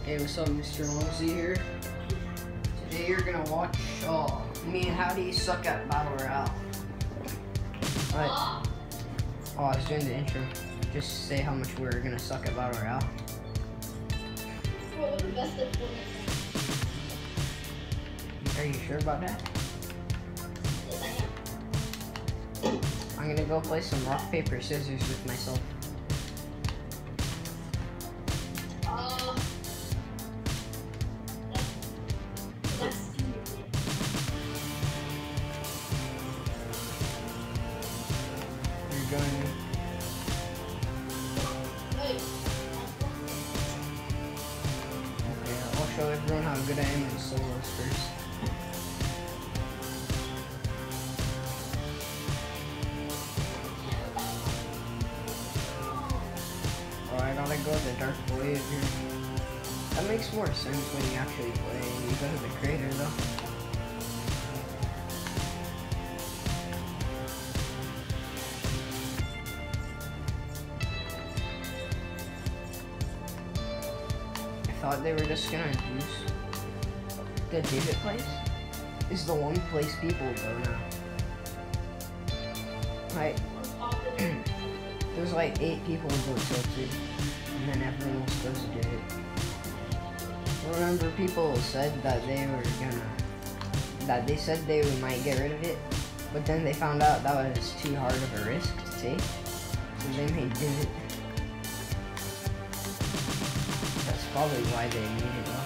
Hey, what's up, Mr. Longsy here. Today you're gonna watch me and Howdy suck at Battle Royale. What? Oh, I was doing the intro. Just say how much we're gonna suck at Battle Royale. We're the best at Fortnite. Are you sure about that? Yes, I am. I'm gonna go play some rock, paper, scissors with myself. You're going. Okay, I'll show everyone how good I am in solos first. Oh, I gotta go to the dark void here. That makes more sense when you actually play and you go to the crater though. I thought they were just gonna use the David place is the one place people go now. Like there's like 8 people who go tilted and then everyone else goes to David. Remember people said that they said they might get rid of it, but then they found out that was too hard of a risk to take, so they made David. That's probably why they made it though.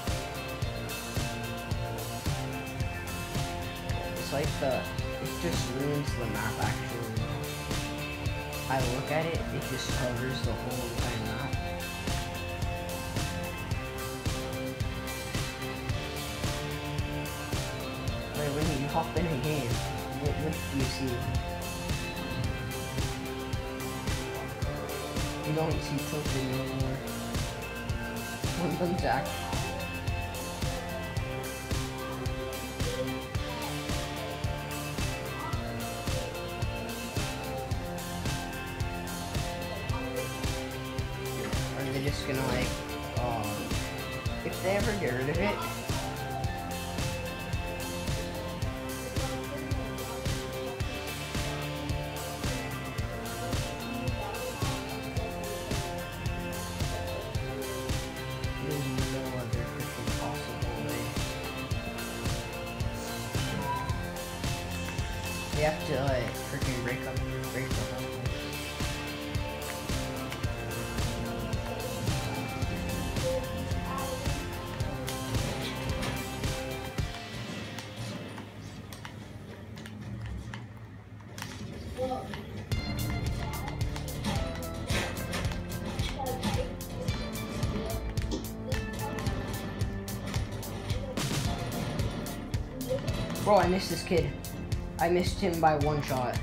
It's like it just ruins the map actually. I look at it, it just covers the whole entire map. Like when you hop in a game, what do you see? You don't see tilted no more. One of them Jack. Are they just gonna like, if they ever get rid of it, there's no other freaking possible way. They have to like freaking break the whole thing. Bro, I missed this kid. I missed him by 1 shot.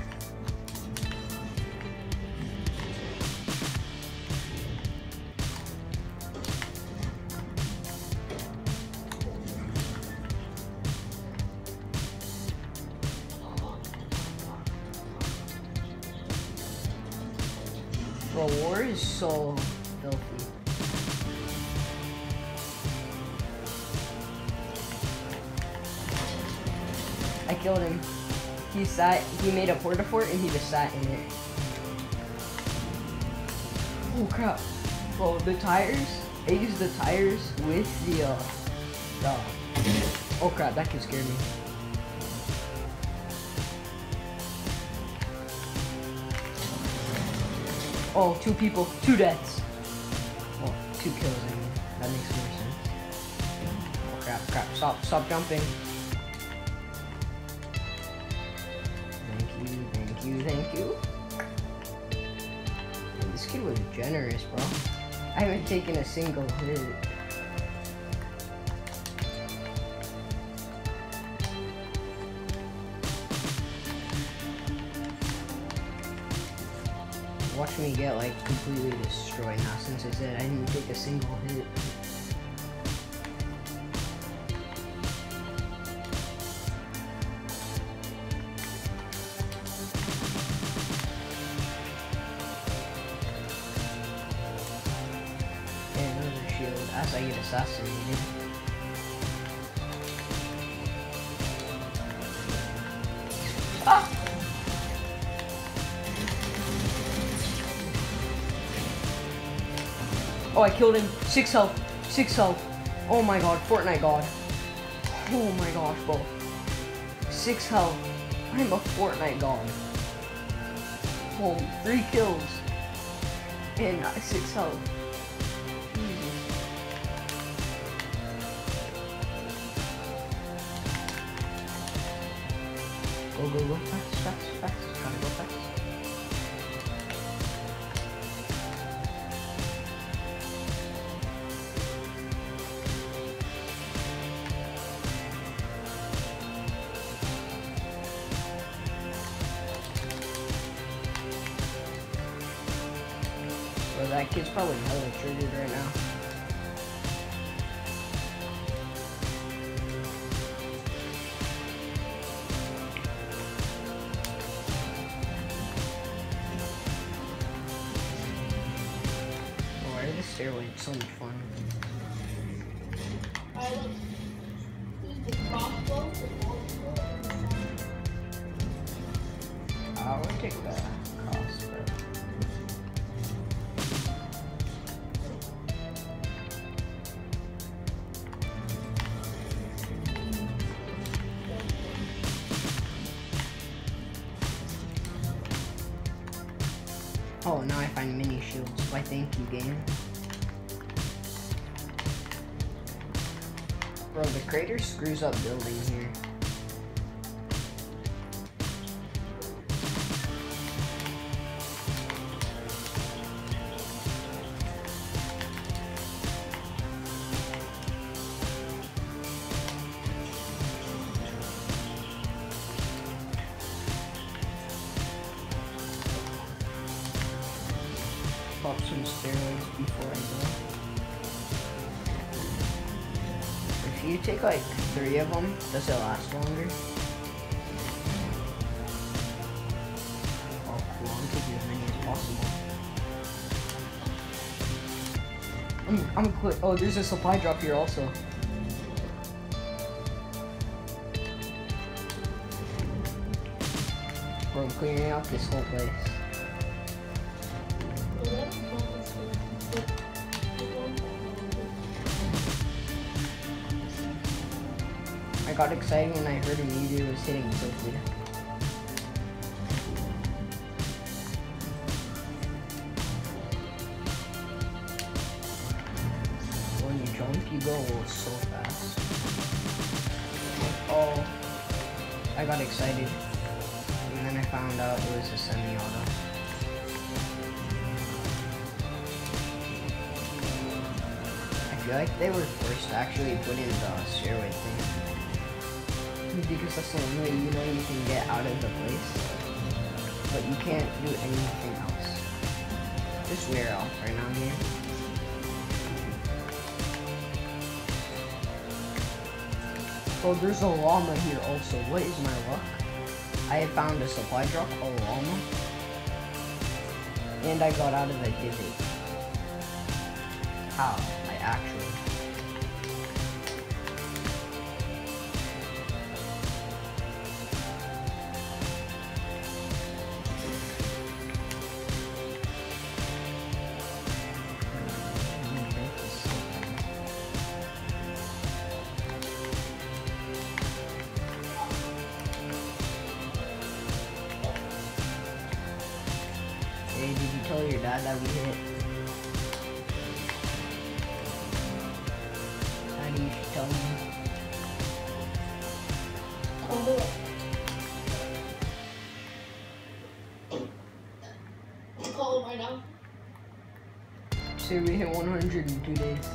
Bro, war is so filthy. I killed him. He made a porta fort and he just sat in it. Oh crap. Bro, the tires, I used the tires with the, oh crap, that could scare me. Oh, 2 people, 2 deaths. Well, 2 kills, I mean. That makes more sense. Oh crap, stop jumping. Thank you. This kid was generous, bro. I haven't taken a single hit. Watch me get like completely destroyed now since I said I didn't take a single hit. fast I get assassinated. Ah! Oh, I killed him. 6 health. 6 health. Oh my god, Fortnite god. Oh my gosh, bro. 6 health. I'm a Fortnite god. Oh, 3 kills. And 6 health. Jesus. Go, go, go. Fast, fast, fast. Gotta go fast. Bro, that kid's probably hella triggered right now. Why are the stairways so much fun? I like use the crossbow, the crossbow. I would take the crossbow. Oh, now I find mini shields. Why, thank you, game. Bro, the crater screws up building here. Pop some steroids before I go. If you take like 3 of them, does it last longer? Oh, cool. I'm taking as many as possible. I'm quick. Oh, there's a supply drop here also. Bro, I'm clearing out this whole place. I got excited when I heard a meteor was hitting quickly. When you jump, you go so fast. Oh, I got excited. And then I found out it was a semi-auto. I feel like they were forced to actually put in the stairway thing. Because that's the only way you know you can get out of the place. But you can't do anything else. Just wear off right now here. Oh, there's a llama here also. What is my luck? I have found a supply drop, a llama. And I got out of the divot. How? I actually. Hey, did you tell your dad that we hit? Daddy, you should tell him. I'll do it. Call him right now. Say we hit 100 in 2 days.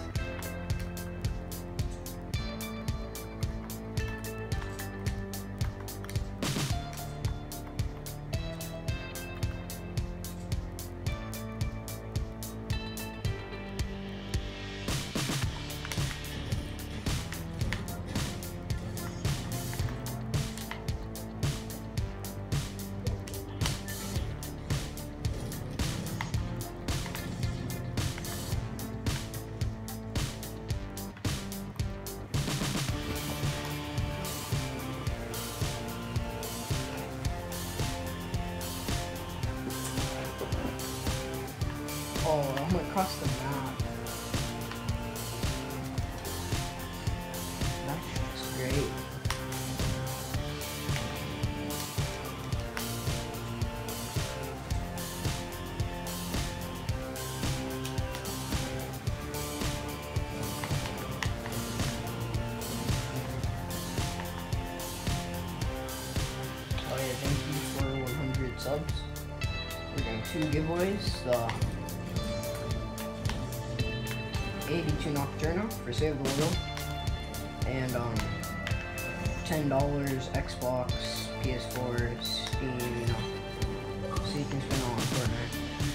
Oh, I went across the map. That's just great. Oh yeah, thank you for 100 subs. We're doing 2 giveaways. The 82 Nocturna for Save the World, and $10 Xbox, PS4, Steam, you know, so you can spend all on Fortnite.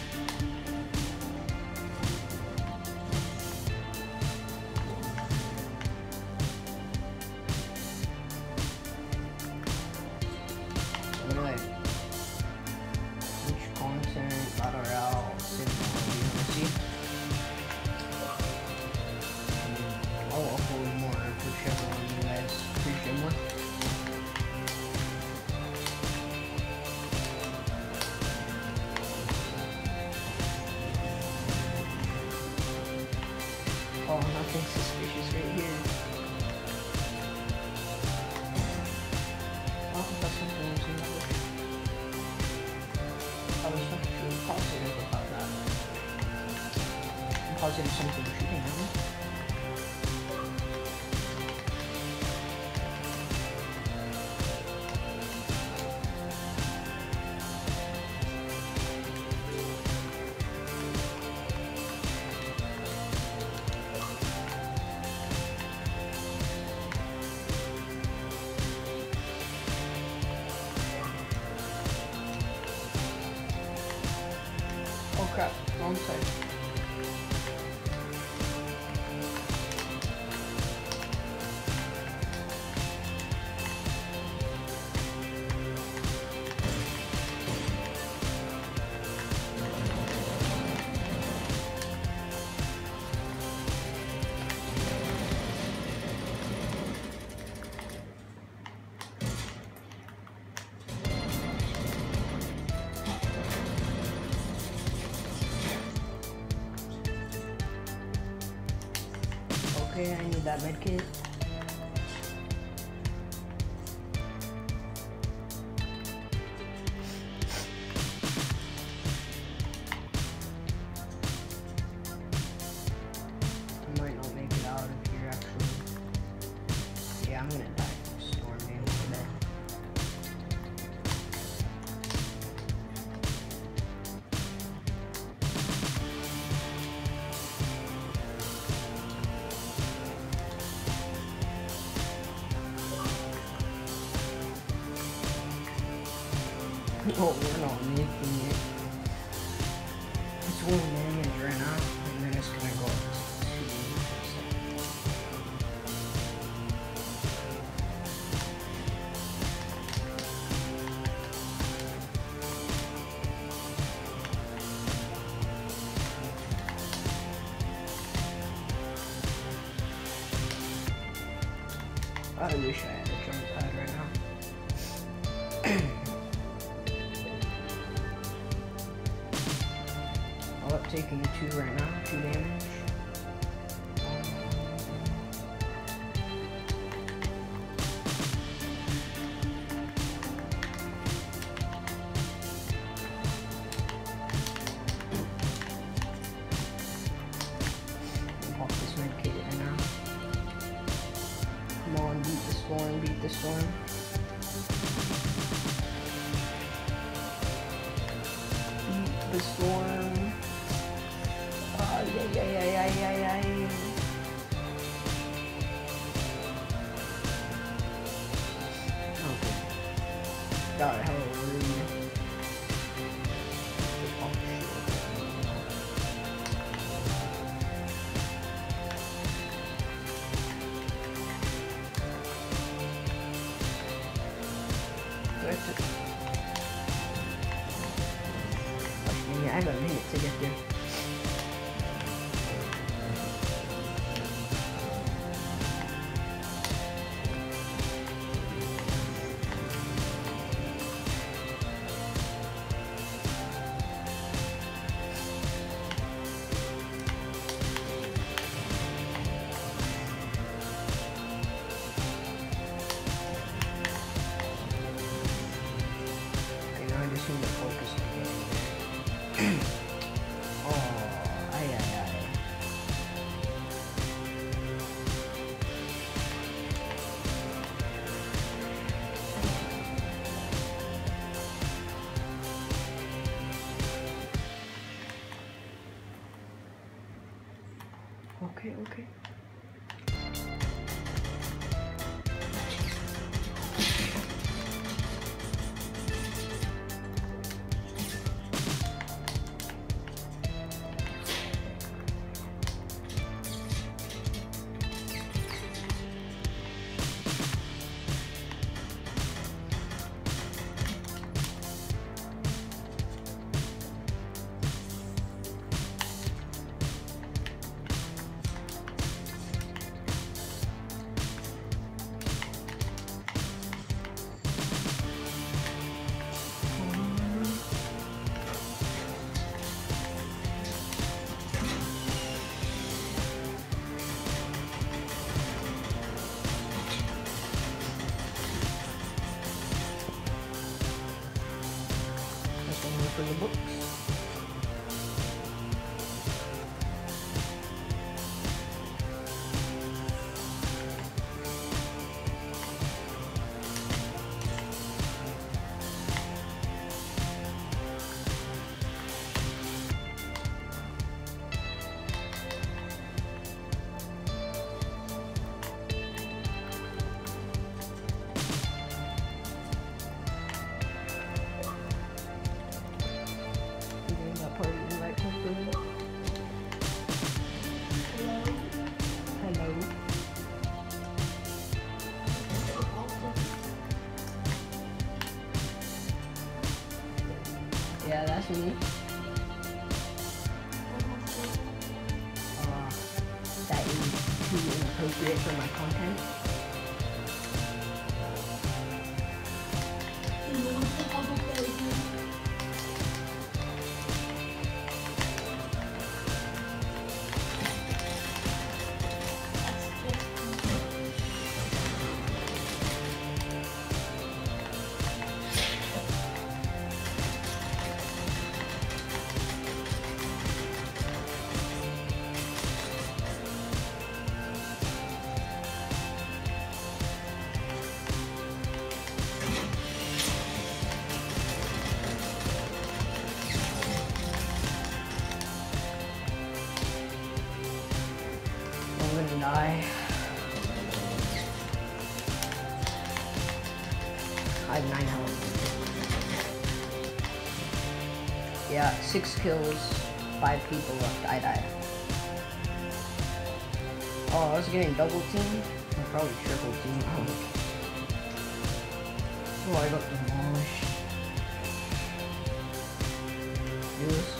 Anyway, which content, Battle Royale, Save the World, you want to see? I'll upload more whichever one you guys appreciate more. Oh, nothing suspicious right here. Oh, that's something else in the bush. I was actually positive about that. I'm positive something shooting at me. Oh crap, wrong side. Okay, I need that medkit. I might not make it out if you're actually... Yeah, I'm gonna die from storm damage today. Oh, we're not making it. It's 1 damage right now, and then it's gonna go up to 2. I wish I had a jump pad right now. I'll up taking 2 right now, 2 damage. Pop this medkit right now. Come on, beat the storm, beat the storm. Beat the storm. Ay, ay, ay, ay, ay, ay, ay. Okay. God, hallelujah. Oh, shit. That's it. Yeah, I got a minute to get there. just need to focus on getting there. Oh, ay, ay, ay. Okay, okay. For the books. Yeah, that's me. That is too inappropriate for my content. I'm gonna die. I have 9 health. Yeah, 6 kills, 5 people left. I died. Oh, I was getting double teamed? Or probably triple teamed. Oh, I got demolished. Do this.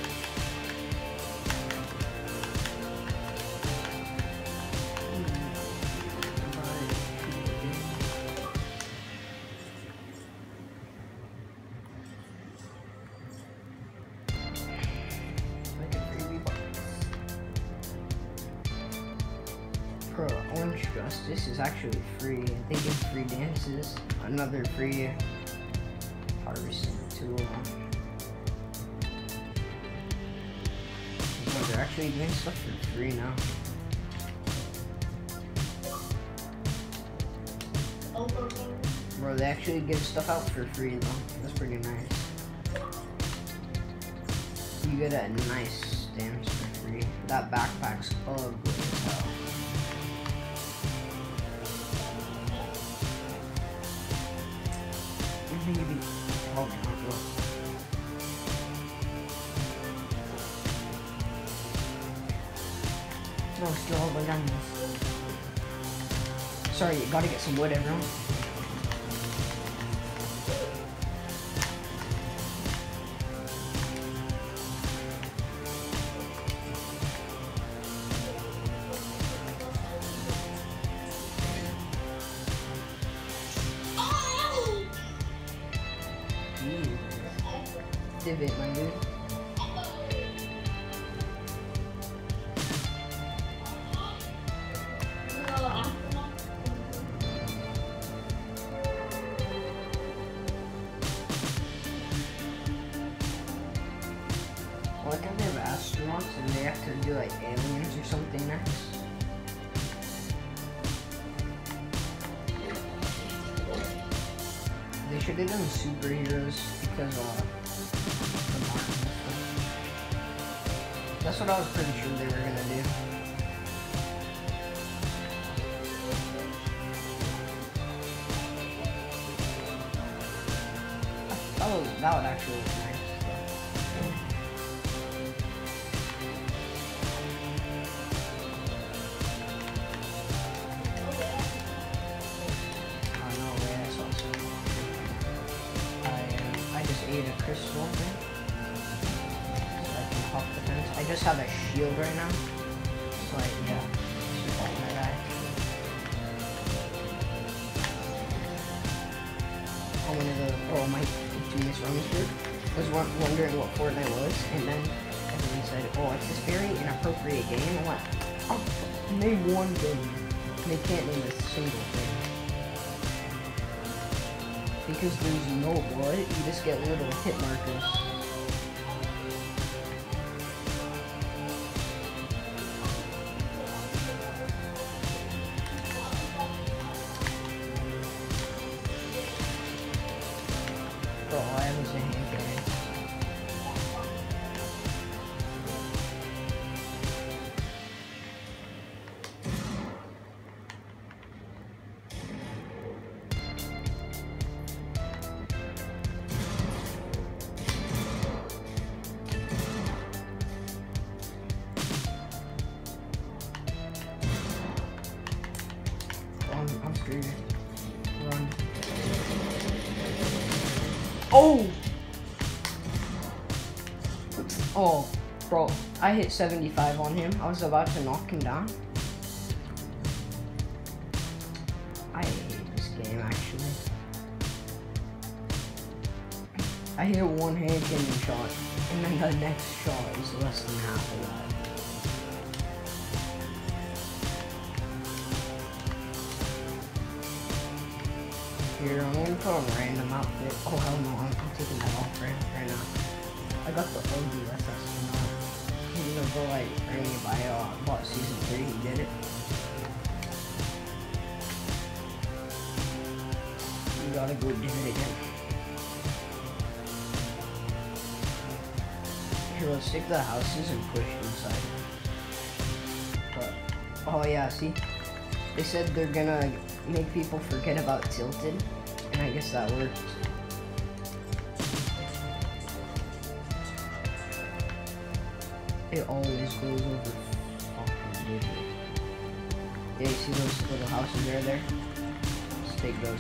Bro, Orange Justice is actually free. They give free dances. Another free harvesting tool. Bro, they're actually doing stuff for free now. Bro, they actually give stuff out for free though. That's pretty nice. You get a nice dance for free. That backpack's ugly as hell. Maybe. Oh, no, still all the guns. Sorry, you gotta get some wood, everyone. Divot, my dude. do like aliens or something next. They should have done superheroes because the Marvel stuff. That's what I was pretty sure they were gonna do. That would actually look nice. Oh no way, I saw something. I just ate a crystal thing. So I can hop the fence. I just have a shield right now. So like, yeah. Just fight my guy. Oh my genius runs group was wondering what Fortnite was, and then everyone said, oh, it's this very inappropriate game. I went, oh, name one thing. And they can't name a single thing. Because there's no blood, you just get little hit markers. Bro, all I have is a hand cannon. I'm screwed. Run. Oh! Oh, bro, I hit 75 on him. I was about to knock him down. I hate this game, actually. I hit one hand cannon shot, and then the next shot is less than half of that. Here, I'm gonna put on a random outfit. Oh hell no, I'm taking that off right now. I got the OG SS now. He's gonna go like earning by bought season 3, he did it. You gotta go do it again. Here, let's take the houses and push inside. But, oh yeah, see? They said they're gonna make people forget about Tilted, and I guess that worked. It always goes over fucking dude. Yeah, you see those little houses there? Just take those.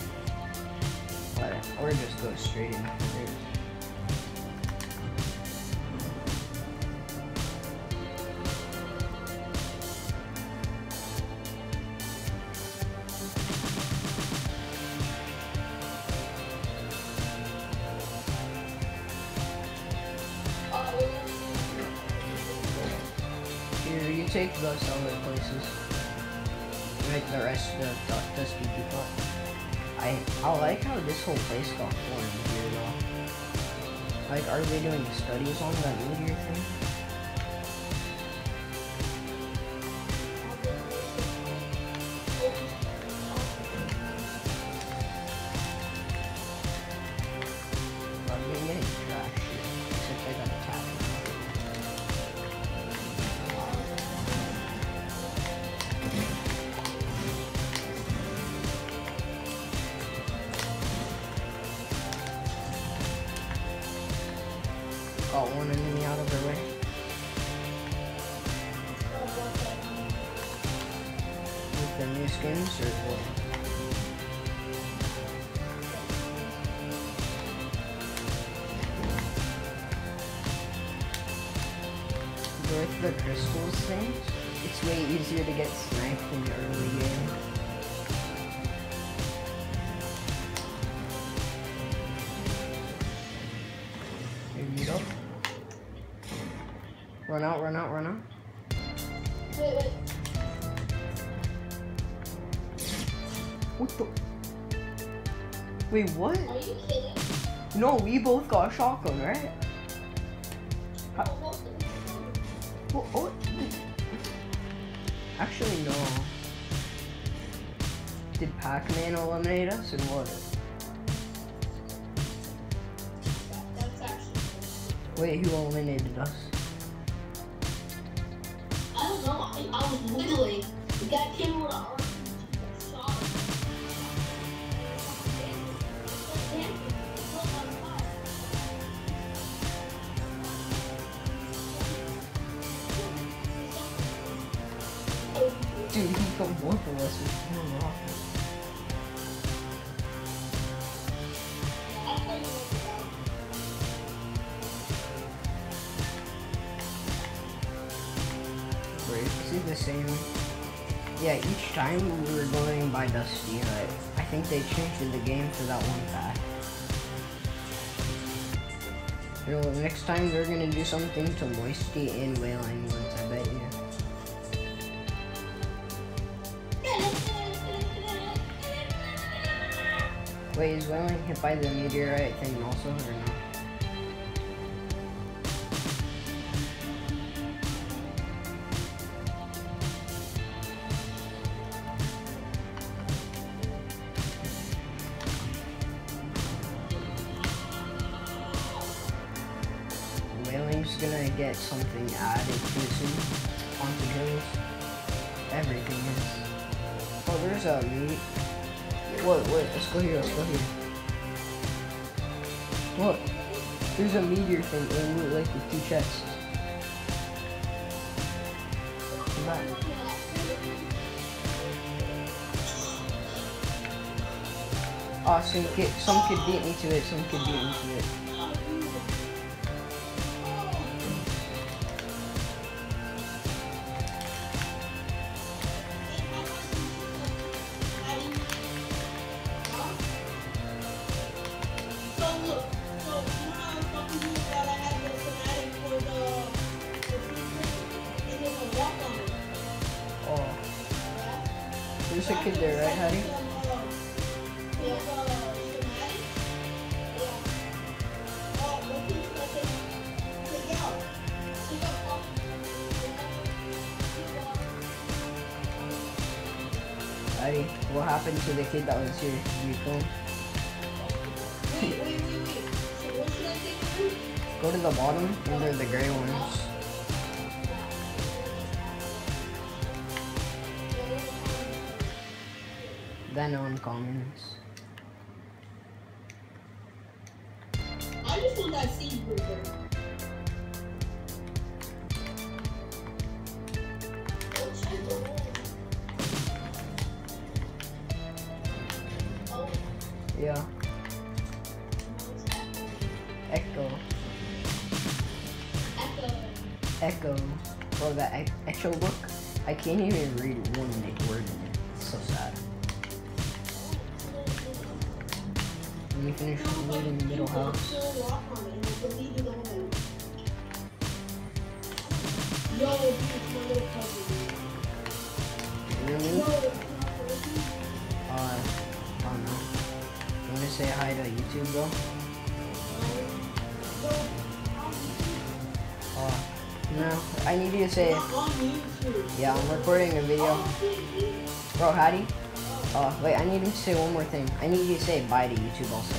Or just go straight in. Here, you take those other places. Make the rest of the dusty people. I like how this whole place got formed here though. Like, are they doing studies on that meteor thing? I'm getting trash here, except I got attacked. Got one enemy out of their way. With their new skins or what? With the crystals thing, it's way easier to get sniped in the early game. Here you go. Run out, run out, run out. Wait. What the? Wait, what? Are you kidding? No, we both got a shotgun, right? What? Actually, no. Did Pac-Man eliminate us or what? That's actually. Wait, who eliminated us? I don't know. I was wiggling. The guy came with an arm. Shot him. Dude, he comes one for us with no rock. Wait, is it the same? Yeah, each time we were going by Dusty, but I think they changed the game for that one fact. You know, next time they're gonna do something to Moisty and Wailing Woods, I bet you. Wait, is Wailing hit by the meteorite thing also, or no? Wailing's gonna get something added too soon. Haunted Hills. Everything is. Oh, there's a meat. What? Let's go here. What? There's a meteor thing in loot like with 2 chests. Come back. Oh, some kid beat me to it. There's a kid there, right, Hattie? Hattie, what happened to the kid that was here? Did you kill him? Wait. So what should I take? Go to the bottom, and they're the gray ones. Then uncommons. I just want that seed breaker. Oh, Yeah. Echo. Echo. Or that Echo book. I can't even read one word in it. It's so sad. Let me finish reading the middle house. Really? I don't know. You wanna say hi to YouTube, bro? No. I need you to say. Yeah, I'm recording a video. Bro, Hattie? Wait, I need you to say one more thing. I need you to say bye to YouTube also.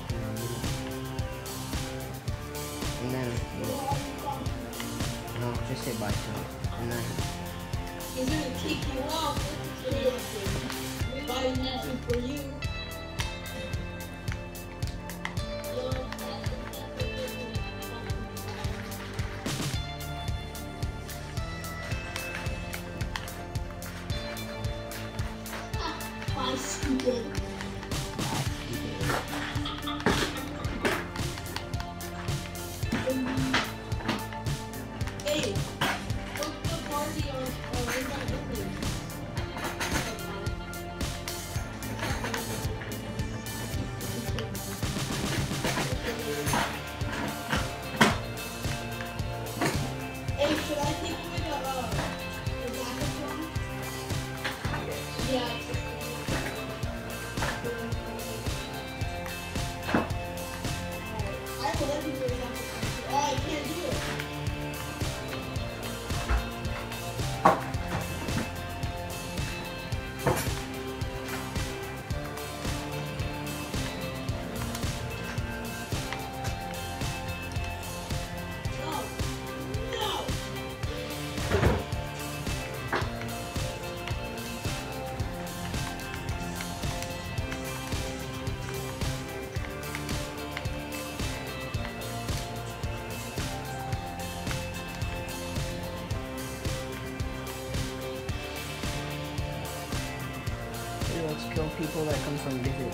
And then, no, just say bye to him. And then, he's gonna kick you off. Bye YouTube for you. Bye, stupid. Hey, what's the party on Hey, should I take away the backup one? Yeah. I have 11 for example. Oh, I can't do it. let's kill people that come from different.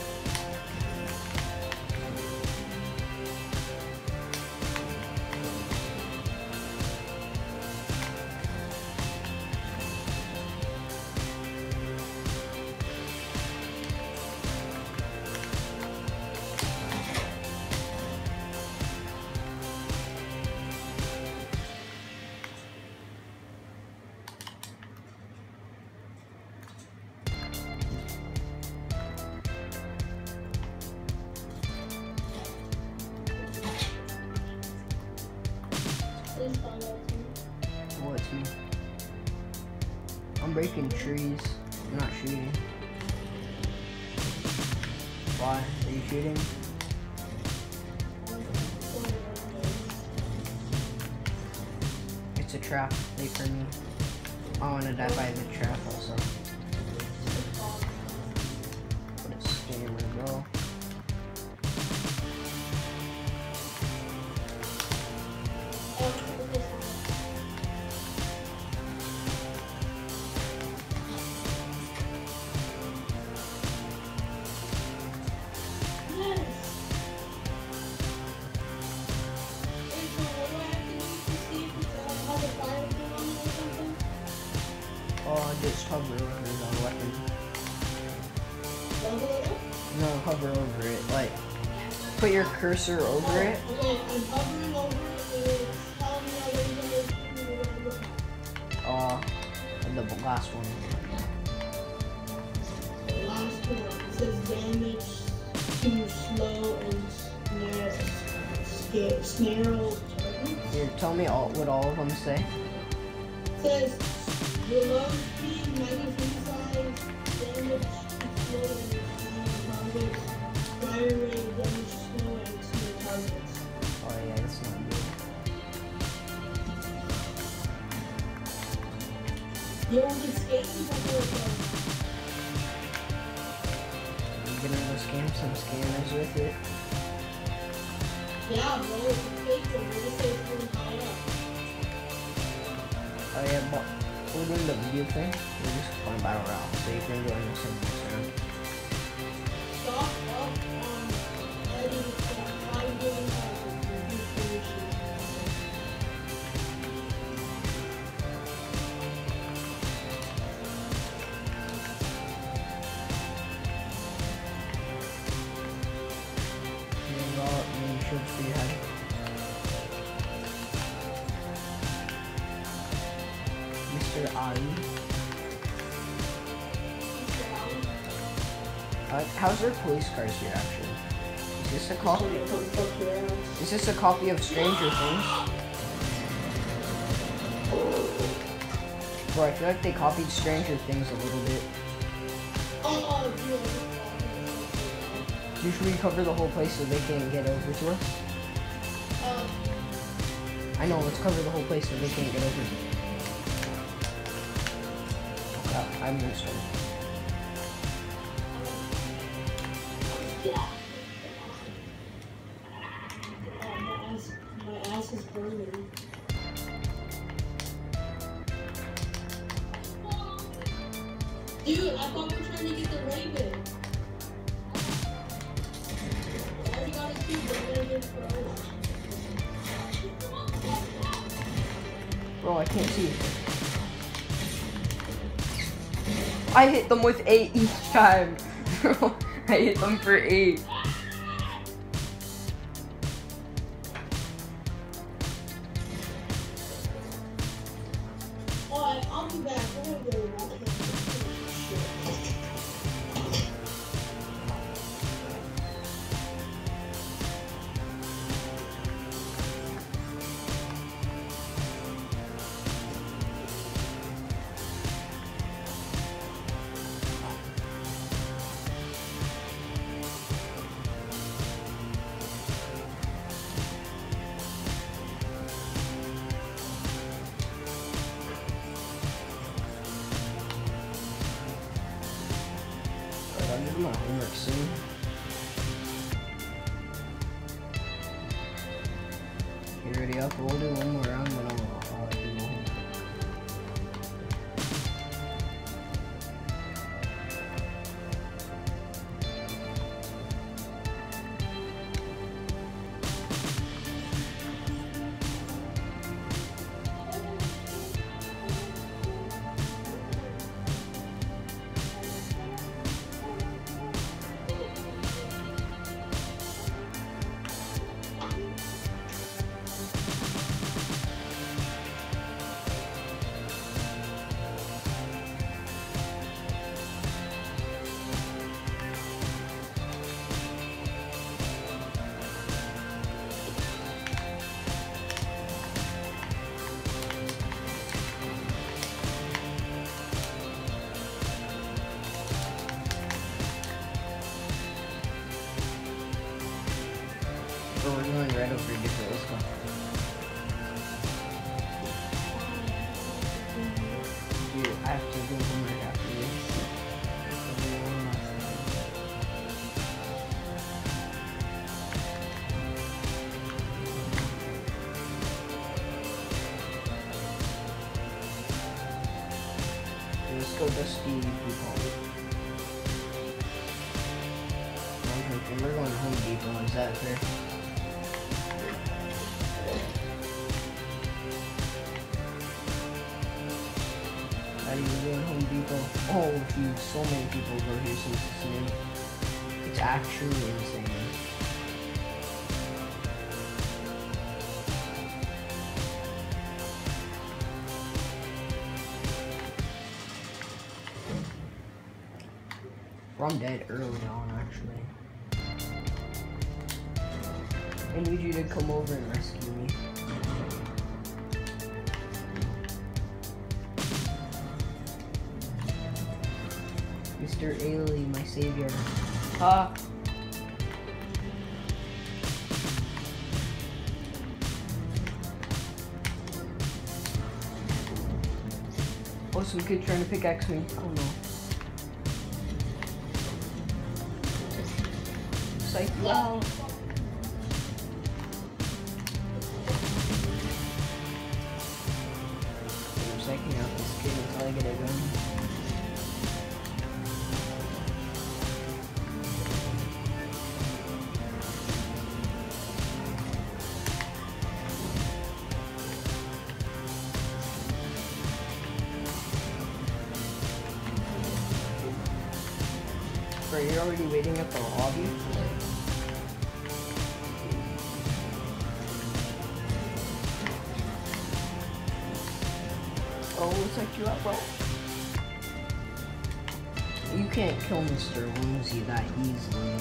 Oh, it's me. I'm breaking trees. I'm not shooting. Why? Are you shooting? It's a trap. Wait for me. I want to die by the trap also. What a scammer, bro. Oh, just hover over the weapon. No, hover over it. Like, put your cursor over it. Okay, I'm hovering over it. It's telling me Oh, the last one. the last one. It says damage to slow and snare targets. Here, tell me what all of them say. It says reload speed, magazine size, damage to slow and targets, fire rate, damage to slow and snare targets. Oh yeah, that's not good. You don't get skating before it goes. I'm gonna go scam some scammers with it. Yeah, bro, it's fake though. They say it's really high up. Oh yeah, but we're doing the video thing. We're just playing Battle Royale, so you can join us in this round. Stop up Eddie from 5 billion You should see how. Mr. Ali. How's their police cars here actually? Is this a copy? Is this a copy of Stranger Things? Bro, I feel like they copied Stranger Things a little bit. Usually cover the whole place so they can't get over to us. I know, let's cover the whole place so they can't get over. Okay, I'm gonna start. My ass is burning. Dude, I thought we were trying to get the Raven. I already got a two, but I'm gonna get for Bro, I can't see. I hit them with 8 each time. Bro, I hit them for 8. Alright, I'll be back. We're gonna go. I'll do my homework soon. You ready up? We'll do one more round, then I'll do my homework. Or we're going right over here. Let's go. Dude, I have to do homework after this. Let's go Dusty Depot. Okay, we're going to Home Depot, is that fair? Not even going Home Depot. Oh dude, so many people go here since it's new. It's actually insane. I'm dead early on, actually. I need you to come over and rescue me. Mr. Ailey, my savior. Ah! Oh, some kid trying to pickaxe me. Oh no. Like, wow. I'm psyching out this kid until I get a gun. Bro, you're already waiting at the lobby? Oh, we'll set you up, bro. You can't kill Mr. Woozy that easily.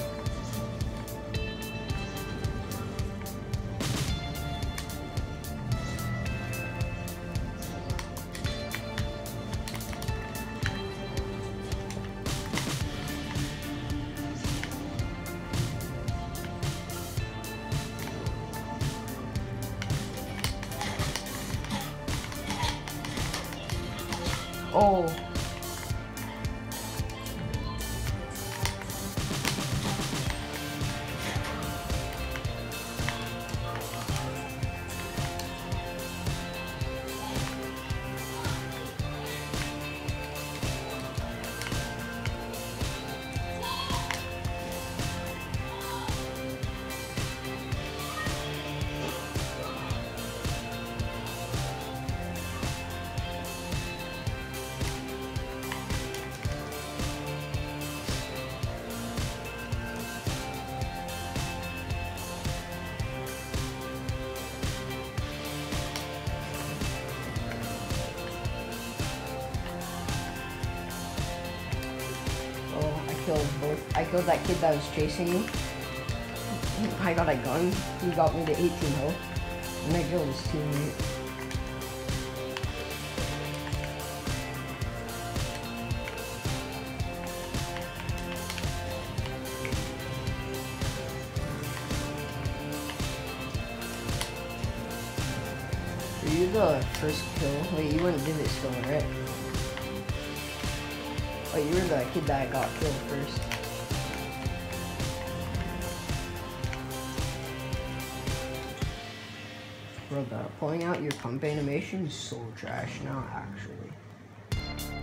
Oh. I killed that kid that was chasing me. I got a gun. He got me to 18 health. And I killed his teammate. Were you the first kill? Wait, you weren't Divot still, right? Oh, you were the kid that got killed first. Bro, pulling out your pump animation is so trash now, actually.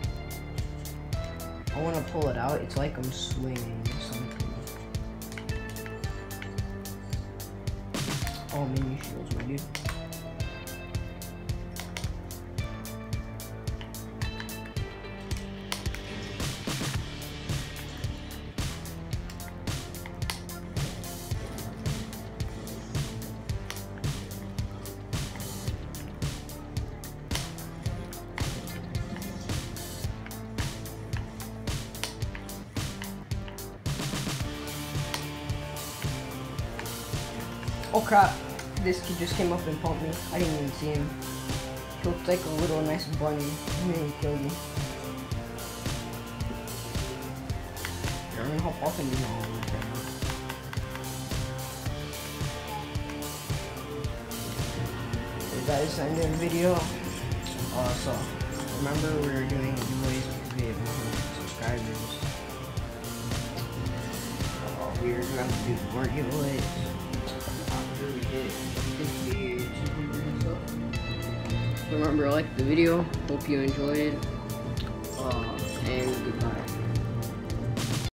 I want to pull it out, it's like I'm swinging or something. Oh, mini shields, my dude. Oh crap, this kid just came up and pumped me. I didn't even see him. He looked like a little nice bunny. And then he killed me. Here, I'm gonna hop off and do my own guys send in a video. So remember we were doing giveaways because we have 100 subscribers. We were going to do more giveaways after we did 50 200 and stuff. Remember, like the video. Hope you enjoyed. And goodbye.